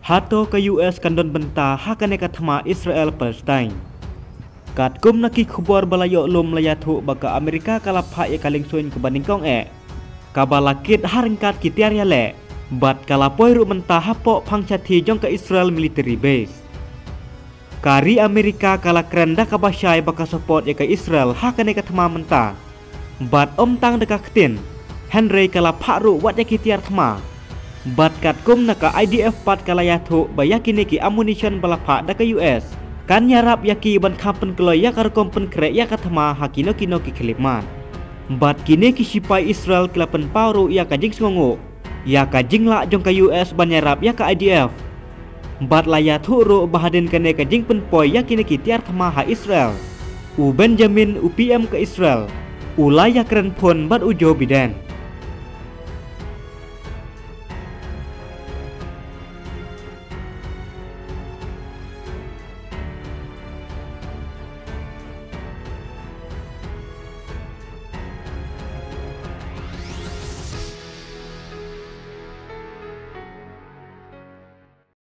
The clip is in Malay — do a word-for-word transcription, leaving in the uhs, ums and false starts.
Hato ke U S kandon benta hakane katma Israel Palestine. Kat kum naki khubor balayo lum layathu baka Amerika kalapha ye kaling suin ke bandingkong e. Kabalakit haringkat kitiar yale. Bat kalapoi ru menta hapo pangchati jong ke Israel military base. Kari Amerika kala kerenda kabasyai baka support ye ke Israel hakane katma menta. Bat om tang dekaktin. Henry kalapha ru wat ye kitiar thma. Bat kat kum naka I D F pat kalayathu bayakini ki ammunition balapha daka U S kan yarap yaki ban kampen keloy yakar kompen krek yakathma hakino kino ki khiliman. Bat kini ki sipai Israel kelapen pauru ya kajing songo ya kajing la jong ka U S ban yarap ya ka I D F. Bat layathu ru bahaden kane kajing penpoi yakini ki tiar thma ha Israel. U Benjamin U P M ke Israel. Ulaya keren pun bat u Joe Biden.